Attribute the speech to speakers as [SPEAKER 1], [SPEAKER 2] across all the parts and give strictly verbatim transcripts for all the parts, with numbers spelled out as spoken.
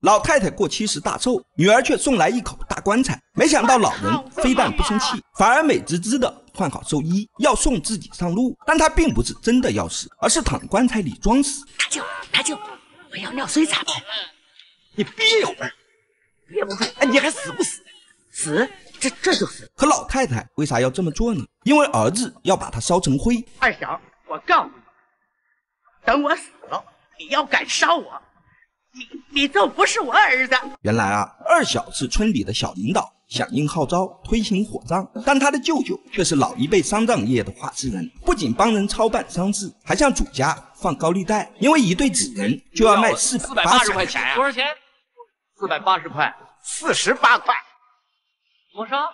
[SPEAKER 1] 老太太过七十大寿，女儿却送来一口大棺材。没想到老人非但不生气，反而美滋滋的换好寿衣，要送自己上路。但他并不是真的要死，而是躺棺材里装死。
[SPEAKER 2] 大舅，大舅，我要尿水咋办？
[SPEAKER 3] 你憋一会儿，憋不住。哎，你还死不死？
[SPEAKER 2] 死？这这就死。
[SPEAKER 1] 可老太太为啥要这么做呢？因为儿子要把她烧成灰。
[SPEAKER 3] 二小，我告诉你，等我死了，你要敢烧我，你你就不是我儿子。
[SPEAKER 1] 原来啊，二小是村里的小领导，响应号召推行火葬，但他的舅舅却是老一辈丧葬业的话事人，不仅帮人操办丧事，还向主家放高利贷，因为一对纸人就要卖四百八十
[SPEAKER 4] 块钱呀！多少钱？四百八十块，
[SPEAKER 3] 四十八块。
[SPEAKER 4] 多少？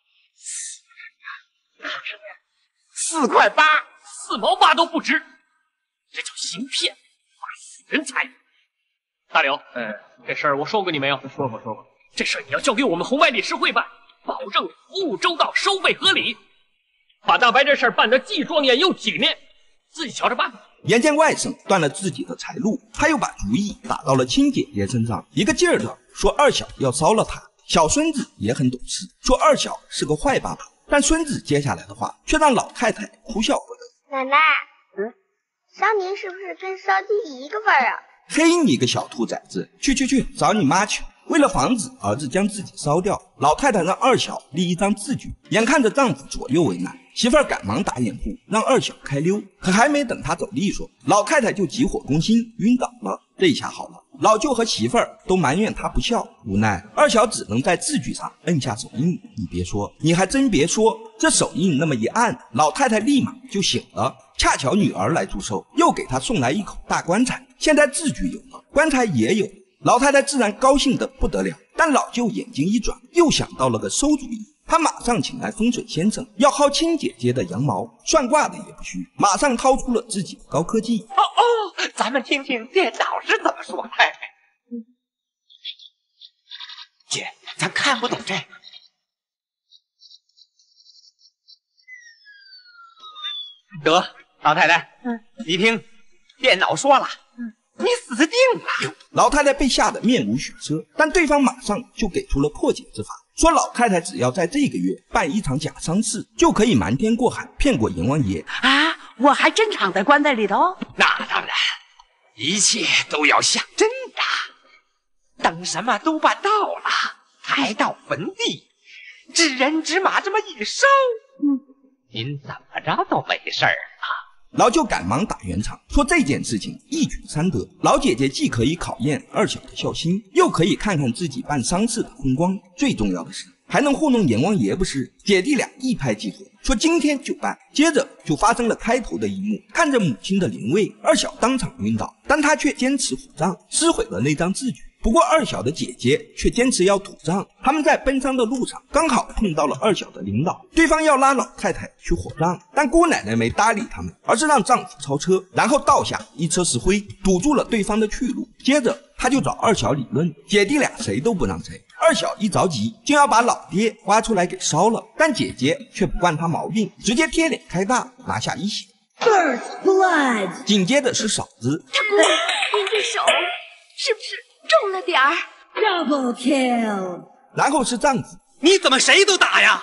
[SPEAKER 3] 四块八，
[SPEAKER 4] 四毛八都不值，这叫行骗，发死人财。大刘，嗯，这事儿我说过你没有？说过说过。这事儿你要交给我们红白理事会办，保证服务周到，收费合理，把大白这事儿办得既庄严又体面，自己瞧着办。
[SPEAKER 1] 眼见外甥断了自己的财路，他又把主意打到了亲姐姐身上，一个劲儿的说二小要烧了他。小孙子也很懂事，说二小是个坏爸爸，但孙子接下来的话却让老太太哭笑不得。
[SPEAKER 5] 奶奶，嗯，烧您是不是跟烧鸡一个味儿啊？
[SPEAKER 1] 嘿，你个小兔崽子，去去去，找你妈去！为了防止儿子将自己烧掉，老太太让二小立一张字据。眼看着丈夫左右为难，媳妇儿赶忙打掩护，让二小开溜。可还没等他走利索，老太太就急火攻心，晕倒了。这下好了，老舅和媳妇儿都埋怨他不孝，无奈二小只能在字据上摁下手印。你别说，你还真别说，这手印那么一按，老太太立马就醒了。恰巧女儿来祝寿，又给她送来一口大棺材。现在字据有了，棺材也有了，老太太自然高兴得不得了。但老舅眼睛一转，又想到了个馊主意。他马上请来风水先生，要薅亲姐姐的羊毛，算卦的也不虚，马上掏出了自己的高科技。
[SPEAKER 3] 哦哦，咱们听听电脑是怎么说。太太，姐，咱看不懂这个。得，老太太，嗯，你听，电脑说了，嗯，你死定了。
[SPEAKER 1] 老太太被吓得面无血色，但对方马上就给出了破解之法。说老太太只要在这个月办一场假丧事，就可以瞒天过海骗过阎王爷
[SPEAKER 2] 啊！我还真躺在棺材里头。
[SPEAKER 3] 那当然，一切都要像真的。等什么都办到了，抬到坟地，指人指马这么一烧，嗯，您怎么着都没事儿了。
[SPEAKER 1] 老舅赶忙打圆场，说这件事情一举三得，老姐姐既可以考验二小的孝心，又可以看看自己办丧事的风光，最重要的是还能糊弄阎王爷不是？姐弟俩一拍即合，说今天就办。接着就发生了开头的一幕，看着母亲的灵位，二小当场晕倒，但他却坚持火葬，撕毁了那张字据。不过二小的姐姐却坚持要土葬，他们在奔丧的路上刚好碰到了二小的领导，对方要拉老太太去火葬，但姑奶奶没搭理他们，而是让丈夫超车，然后倒下一车石灰，堵住了对方的去路。接着他就找二小理论，姐弟俩谁都不让谁。二小一着急就要把老爹挖出来给烧了，但姐姐却不惯他毛病，直接贴脸开大，拿下一血。
[SPEAKER 6] First blood，
[SPEAKER 1] 紧接着是嫂子，
[SPEAKER 5] 大姑，您这手是不是重了点儿
[SPEAKER 6] double kill，
[SPEAKER 1] 然后是丈夫，
[SPEAKER 3] 你怎么谁都打呀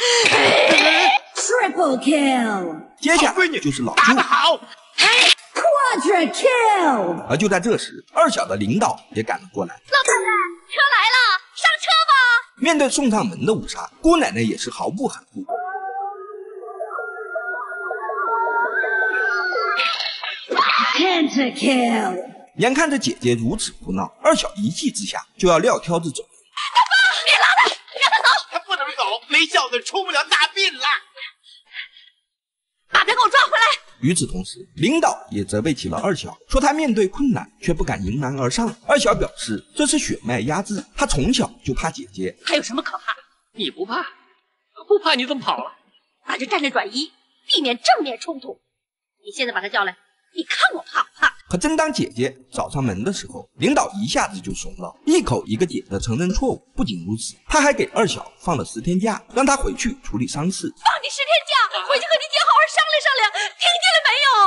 [SPEAKER 6] triple kill，
[SPEAKER 1] 接下来就是老
[SPEAKER 3] 打
[SPEAKER 1] 舅
[SPEAKER 3] 得好。
[SPEAKER 6] quadra kill，
[SPEAKER 1] 而就在这时，二小的领导也赶了过来。
[SPEAKER 5] 老太太，车来了，上车吧！
[SPEAKER 1] 面对送上门的五杀，姑奶奶也是毫不含糊。
[SPEAKER 6] pentakill，
[SPEAKER 1] 眼看着姐姐如此胡闹，二小一气之下就要撂挑子走人。
[SPEAKER 5] 大爸，别拉他，让他走。
[SPEAKER 3] 他不能走，没孝子出不了大殡了。
[SPEAKER 5] 把他给我抓回来！
[SPEAKER 1] 与此同时，领导也责备起了二小，说他面对困难却不敢迎难而上。二小表示这是血脉压制，他从小就怕姐姐。
[SPEAKER 2] 还有什么可怕的？
[SPEAKER 4] 你不怕？不怕你怎么跑了？
[SPEAKER 5] 那就站着转移，避免正面冲突。你现在把他叫来。 你看我怕不怕？
[SPEAKER 1] 可正当姐姐找上门的时候，领导一下子就怂了，一口一个姐的承认错误。不仅如此，他还给二小放了十天假，让他回去处理丧事。
[SPEAKER 5] 放你十天假，回去和你姐好好商量商量，听见了没有？啊，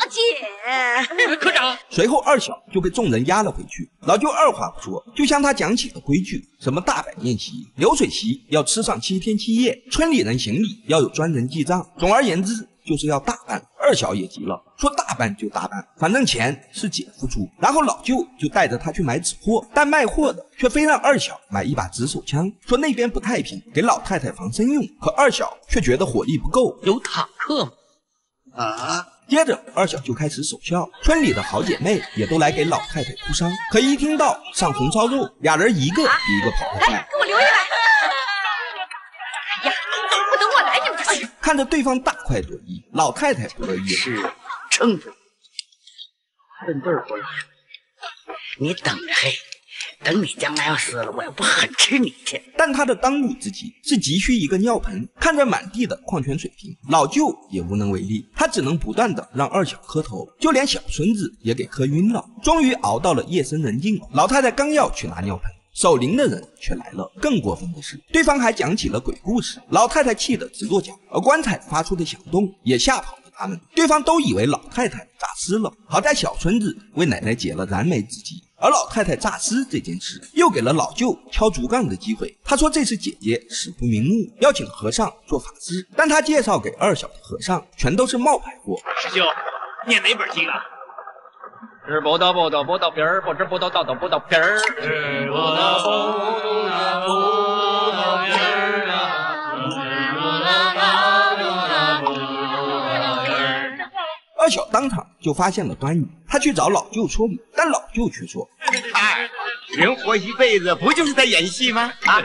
[SPEAKER 5] 姐。
[SPEAKER 4] 科长，
[SPEAKER 1] 随后二小就被众人押了回去。老舅二话不说，就向他讲起了规矩，什么大摆宴席、流水席要吃上七天七夜，村里人行礼要有专人记账。总而言之，就是要大办。二小也急了，说大办就大办，反正钱是姐夫出。然后老舅就带着他去买纸货，但卖货的却非让二小买一把纸手枪，说那边不太平，给老太太防身用。可二小却觉得火力不够，
[SPEAKER 4] 有坦克吗？
[SPEAKER 3] 啊！
[SPEAKER 1] 接着二小就开始守孝，村里的好姐妹也都来给老太太铺伤。可一听到上红烧肉，俩人一个比一个跑得快。
[SPEAKER 5] 给我留下来！哎呀，不等我来你们就去。
[SPEAKER 1] 看着对方大快朵颐，老太太不乐意了。
[SPEAKER 2] 是撑着，笨豆儿不来，你等着嘿，等你将来要死了，我也不狠吃你去。
[SPEAKER 1] 但他的当务之急是急需一个尿盆。看着满地的矿泉水瓶，老舅也无能为力，他只能不断的让二小磕头，就连小孙子也给磕晕了。终于熬到了夜深人静，老太太刚要去拿尿盆，守灵的人却来了。更过分的是，对方还讲起了鬼故事，老太太气得直跺脚，而棺材发出的响动也吓跑了他们。对方都以为老太太诈尸了，好在小孙子为奶奶解了燃眉之急。而老太太诈尸这件事又给了老舅敲竹杠的机会。他说这是姐姐死不瞑目，要请和尚做法事，但他介绍给二小的和尚全都是冒牌货。
[SPEAKER 4] 师兄，念哪本经啊？知不道不道不道边儿，不知不道道道不道边儿。知不道不道不道边儿啊，知不道道不道不道边儿。
[SPEAKER 1] 二小当场就发现了端倪，他去找老舅说明，但老舅却说：“
[SPEAKER 3] 哎，人活一辈子不就是在演戏吗？啊！”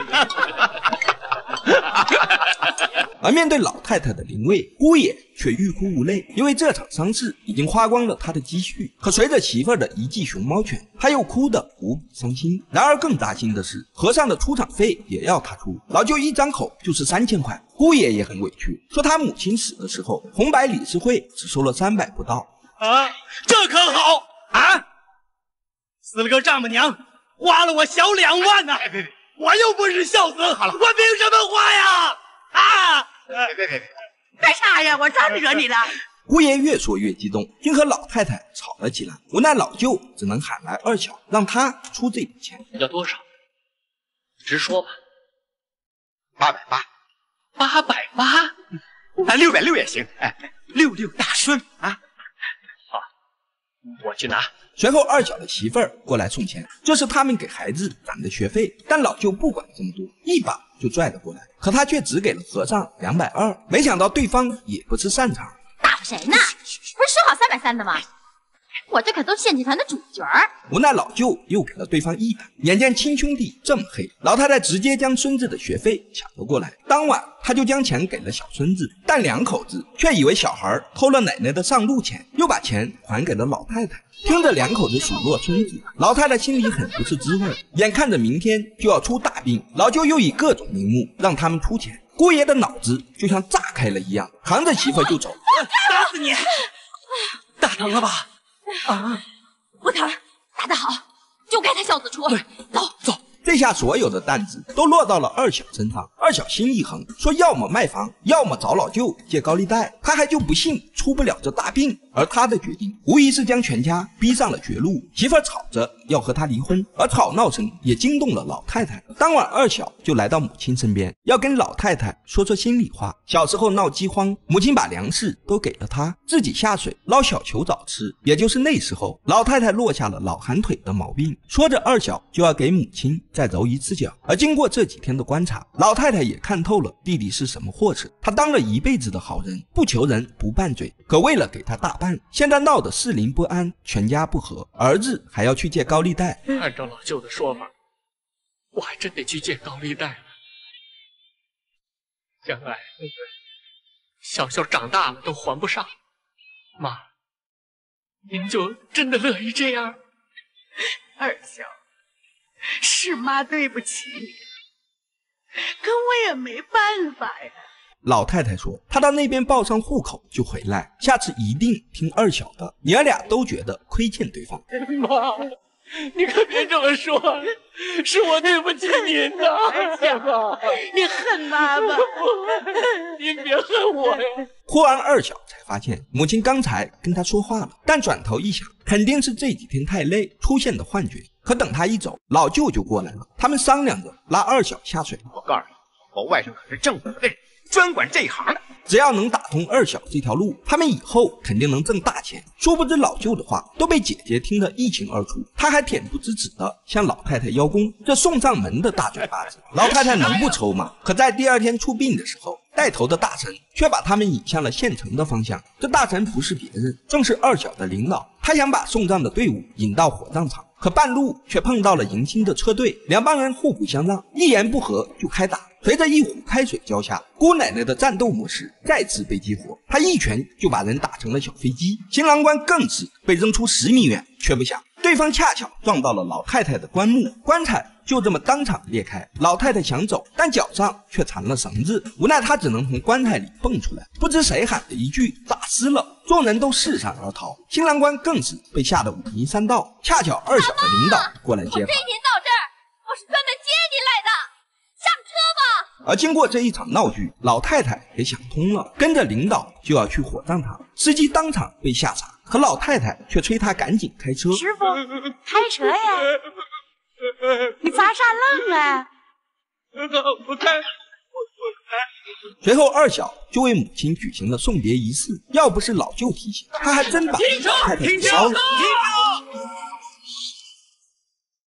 [SPEAKER 1] 而面对老太太的灵位，姑爷却欲哭无泪，因为这场丧事已经花光了他的积蓄。可随着媳妇儿的一记熊猫拳，他又哭得无比伤心。然而更扎心的是，和尚的出场费也要他出，老舅一张口就是三千块。姑爷也很委屈，说他母亲死的时候，红白理事会只收了三百不到。
[SPEAKER 7] 啊，这可好啊！死了个丈母娘，花了我小两万呢、啊！我又不是孝子，好了，我凭什么花呀？啊！
[SPEAKER 3] 别别别别！
[SPEAKER 2] 干啥呀？我咋惹你了？
[SPEAKER 1] 姑爷越说越激动，竟和老太太吵了起来。无奈老舅只能喊来二小，让他出这笔钱。
[SPEAKER 4] 要多少？直说吧。
[SPEAKER 3] 八百八，
[SPEAKER 4] 八百八？
[SPEAKER 3] 啊，六百六也行。哎，六六大顺啊！
[SPEAKER 4] 好，我去拿。
[SPEAKER 1] 随后二小的媳妇儿过来送钱，这是他们给孩子攒的学费。但老舅不管这么多，一把就拽了过来，可他却只给了和尚两百二。没想到对方也不是善茬，
[SPEAKER 5] 打发谁呢？不是说好三百三的吗？我这可都献祭团的主角儿。
[SPEAKER 1] 无奈老舅又给了对方一百。眼见亲兄弟这么黑，老太太直接将孙子的学费抢了过来。当晚他就将钱给了小孙子，但两口子却以为小孩偷了奶奶的上路钱，又把钱还给了老太太。听着两口子数落孙子，老太太心里很不是滋味。眼看着明天就要出大病，老舅又以各种名目让他们出钱，姑爷的脑子就像炸开了一样，扛着媳妇就走。
[SPEAKER 7] 打死你！打疼了吧？啊，
[SPEAKER 5] 不疼，打得好，就该他孝子出。对，走
[SPEAKER 1] 走。这下所有的担子都落到了二小身上。二小心一横，说要么卖房，要么找老舅借高利贷。他还就不信出不了这大病。而他的决定无疑是将全家逼上了绝路。媳妇儿吵着要和他离婚，而吵闹声也惊动了老太太。当晚二小就来到母亲身边，要跟老太太说说心里话。小时候闹饥荒，母亲把粮食都给了他，自己下水捞小球藻吃。也就是那时候，老太太落下了老寒腿的毛病。说着二小就要给母亲再揉一次脚。而经过这几天的观察，老太太也看透了弟弟是什么货色。他当了一辈子的好人，不求人不拌嘴，可为了给他大办，现在闹得四邻不安，全家不和，儿子还要去借高利贷。
[SPEAKER 4] 按照老舅的说法，我还真得去借高利贷了。将来小秀长大了都还不上，妈，您就真的乐意这样？
[SPEAKER 2] 二小，是妈对不起你，可我也没办法呀。
[SPEAKER 1] 老太太说她到那边报上户口就回来，下次一定听二小的。娘俩都觉得亏欠对方。
[SPEAKER 4] 妈， 你可别这么说，是我对不起您呐。
[SPEAKER 2] 二小，你恨妈妈？
[SPEAKER 4] 您别恨我呀。
[SPEAKER 1] 忽然，二小才发现母亲刚才跟他说话了，但转头一想，肯定是这几天太累出现的幻觉。可等他一走，老舅就过来了，他们商量着拉二小下水。
[SPEAKER 3] 我告诉你，我外甥可是政府的人，专管这一行的。
[SPEAKER 1] 只要能打通二小这条路，他们以后肯定能挣大钱。殊不知老舅的话都被姐姐听得一清二楚，他还恬不知耻地向老太太邀功。这送上门的大嘴巴子，老太太能不抽吗？可在第二天出殡的时候，带头的大臣却把他们引向了县城的方向。这大臣不是别人，正是二小的领导。他想把送葬的队伍引到火葬场，可半路却碰到了迎亲的车队，两帮人互不相让，一言不合就开打。随着一壶开水浇下，姑奶奶的战斗模式再次被激活，他一拳就把人打成了小飞机。新郎官更是被扔出十米远，却不想对方恰巧撞到了老太太的棺木，棺材就这么当场裂开。老太太想走，但脚上却缠了绳子，无奈她只能从棺材里蹦出来。不知谁喊的一句诈尸了，众人都四散而逃。新郎官更是被吓得五迷三道，恰巧二小的领导过来接
[SPEAKER 5] 我
[SPEAKER 1] 法。
[SPEAKER 5] 追您到这儿，我是专门接您来的，上车吧。
[SPEAKER 1] 而经过这一场闹剧，老太太也想通了，跟着领导就要去火葬场。司机当场被吓傻，可老太太却催他赶紧开车。
[SPEAKER 2] 师傅，开车呀！你发啥愣啊？
[SPEAKER 4] 我开。
[SPEAKER 1] 随后，二小就为母亲举行了送别仪式。要不是老舅提醒，他还真把老太太给烧了。
[SPEAKER 7] 停车！